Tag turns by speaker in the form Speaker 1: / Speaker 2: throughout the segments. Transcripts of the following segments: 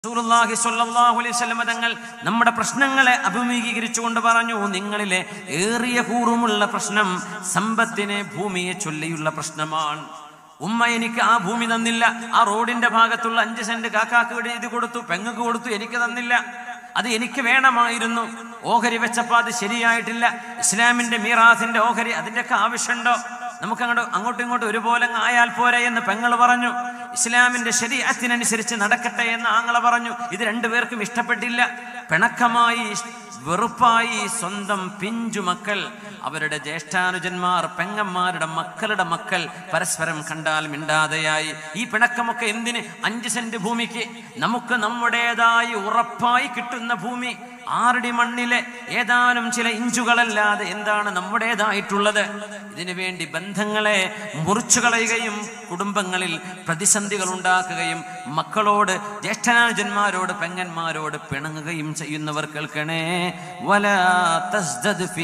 Speaker 1: റസൂലുള്ളാഹി സ്വല്ലല്ലാഹു അലൈഹി വസല്ലം തങ്ങൾ നമ്മുടെ പ്രശ്നങ്ങളെ അഭിമുഖീകരിച്ചുകൊണ്ട് പറഞ്ഞു, നിങ്ങളിലെ ഏറിയ കൂറുമുള്ള പ്രശ്നം സമ്പത്തിനെ ഭൂമിയെ ചൊല്ലിയുള്ള പ്രശ്നമാണ്. ഉമ്മ എനിക്ക് ആ ഭൂമി തന്നില്ല, ആ റോഡിന്റെ ഭാഗത്തുള്ള 5 സെന്റ് കാക്കാക്ക് എഴുതി കൊടുത്തു, പെങ്ങക്ക് കൊടുത്തു, എനിക്ക് തന്നില്ല, അത് എനിക്ക് വേണമായിരുന്നു. ഓഹരി വെച്ചപ്പോ അത് ശരിയായിട്ടില്ല. ഇസ്ലാമിന്റെ മീറാസിന്റെ ഓഹരി അതിന്റെയൊക്കെ ആവശ്യമുണ്ടോ? നമുക്ക് അങ്ങോട്ടും ഇങ്ങോട്ടും ഒരുപോലെ ആയാൽ പോരെ എന്ന് പെങ്ങൾ പറഞ്ഞു. ഇസ്ലാമിന്റെ ശരീഅത്തിനനുസരിച്ച് നടക്കട്ടെ എന്ന് ആങ്ങള പറഞ്ഞു. ഇത് രണ്ടുപേർക്കും ഇഷ്ടപ്പെട്ടില്ല. പിണക്കമായി, വെറുപ്പായി. സ്വന്തം പിഞ്ചു മക്കൾ, അവരുടെ ജ്യേഷ്ഠാനുജന്മാർ, പെങ്ങന്മാരുടെ മക്കളുടെ മക്കൾ പരസ്പരം കണ്ടാൽ മിണ്ടാതെയായി. ഈ പിണക്കമൊക്കെ എന്തിന്? 5 സെന്റ് ഭൂമിക്ക്. നമുക്ക് നമ്മുടേതായി ഉറപ്പായി കിട്ടുന്ന ഭൂമി 6 അടി മണ്ണിലെ ഏതാനും ചില ഇഞ്ചുകളല്ലാതെ എന്താണ് നമ്മുടേതായിട്ടുള്ളത്? ഇതിനു വേണ്ടി ബന്ധങ്ങളെ മുറിച്ചു കളയുകയും കുടുംബങ്ങളിൽ പ്രതിസന്ധികൾ ഉണ്ടാക്കുകയും മക്കളോട്, ജ്യേഷ്ഠാനുജന്മാരോട്, പെങ്ങന്മാരോട് പിണങ്ങുകയും ചെയ്യുന്നവർ കേൾക്കണേ. വലാ തസ്ദദ് ഫീ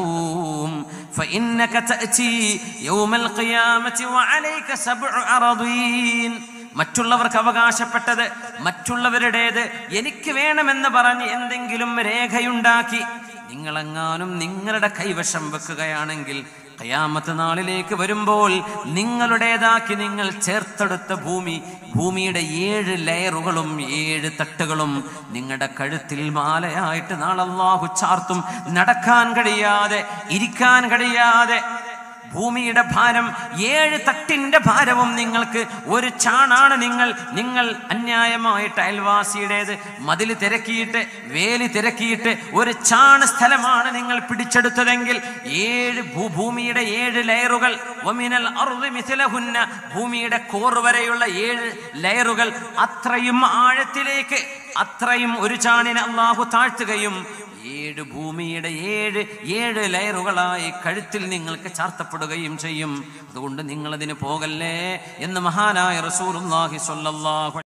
Speaker 1: തഖൂം ഫഇന്നക തഅതി യൗമൽ ഖിയാമത്തി വഅലൈക സബ്ഉ അറദീൻ. മറ്റുള്ളവർക്ക് അവകാശപ്പെട്ടത്, മറ്റുള്ളവരുടേത് എനിക്ക് വേണമെന്ന് പറഞ്ഞ് എന്തെങ്കിലും രേഖയുണ്ടാക്കി നിങ്ങളെങ്ങാനും നിങ്ങളുടെ കൈവശം വെക്കുകയാണെങ്കിൽ ഖിയാമത്ത് നാളിലേക്ക് വരുമ്പോൾ നിങ്ങളുടേതാക്കി നിങ്ങൾ ചേർത്തെടുത്ത ഭൂമിയുടെ 7 ലെയറുകളും 7 തട്ടുകളും നിങ്ങളുടെ കഴുത്തിൽ മാലയായിട്ട് നാളെ അല്ലാഹു ചാർത്തും. നടക്കാൻ കഴിയാതെ, ഇരിക്കാൻ കഴിയാതെ, ഭൂമിയുടെ ഭാരം 7 തട്ടിന്റെ ഭാരവും നിങ്ങൾക്ക് ഒരു ചാണാണ്. നിങ്ങൾ അന്യായമായിട്ട് അയൽവാസിയുടേത് മതിൽ തിരക്കിയിട്ട്, വേലി തിരക്കിയിട്ട് ഒരു ചാണ് സ്ഥലമാണ് നിങ്ങൾ പിടിച്ചെടുത്തതെങ്കിൽ 7 ഭൂമിയുടെ 7 ലെയറുകൾ, വമിനൽ അർളി മിഥലഹുന്ന, ഭൂമിയുടെ കോർ വരെയുള്ള 7 ലെയറുകൾ, അത്രയും ആഴത്തിലേക്ക്, അത്രയും ഒരു ചാണിനെ അല്ലാഹു താഴ്ത്തുകയും 7 ഭൂമിയുടെ 7 ലെയറുകളായി കഴുത്തിൽ നിങ്ങൾക്ക് ചാർത്തപ്പെടുകയും ചെയ്യും. അതുകൊണ്ട് നിങ്ങളതിന് പോകല്ലേ എന്ന് മഹാനായ റസൂലുള്ളാഹി സ്വല്ലല്ലാഹു